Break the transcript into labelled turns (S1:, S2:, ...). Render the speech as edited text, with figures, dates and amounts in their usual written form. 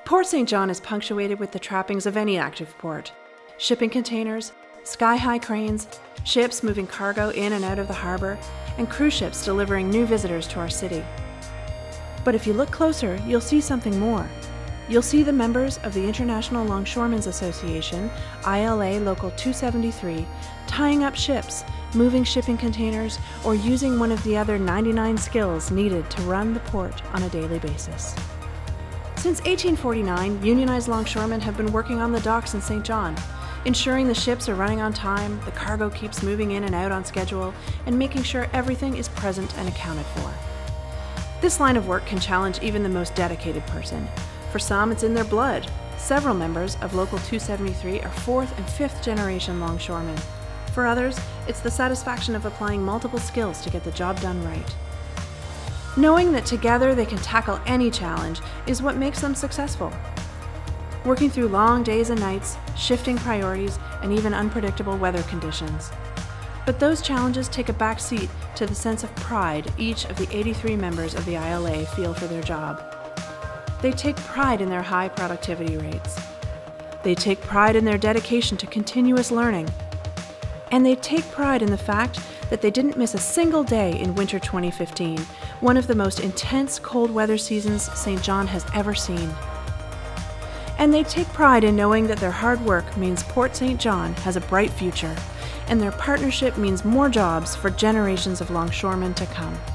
S1: Port St. John is punctuated with the trappings of any active port: shipping containers, sky-high cranes, ships moving cargo in and out of the harbor, and cruise ships delivering new visitors to our city. But if you look closer, you'll see something more. You'll see the members of the International Longshoremen's Association, ILA Local 273, tying up ships, moving shipping containers, or using one of the other 99 skills needed to run the port on a daily basis. Since 1849, unionized longshoremen have been working on the docks in St. John, ensuring the ships are running on time, the cargo keeps moving in and out on schedule, and making sure everything is present and accounted for. This line of work can challenge even the most dedicated person. For some, it's in their blood. Several members of Local 273 are 4th and 5th generation longshoremen. For others, it's the satisfaction of applying multiple skills to get the job done right. Knowing that together they can tackle any challenge is what makes them successful. Working through long days and nights, shifting priorities, and even unpredictable weather conditions. But those challenges take a back seat to the sense of pride each of the 83 members of the ILA feel for their job. They take pride in their high productivity rates. They take pride in their dedication to continuous learning. And they take pride in the fact that they didn't miss a single day in winter 2015, one of the most intense cold weather seasons St. John has ever seen. And they take pride in knowing that their hard work means Port St. John has a bright future, and their partnership means more jobs for generations of longshoremen to come.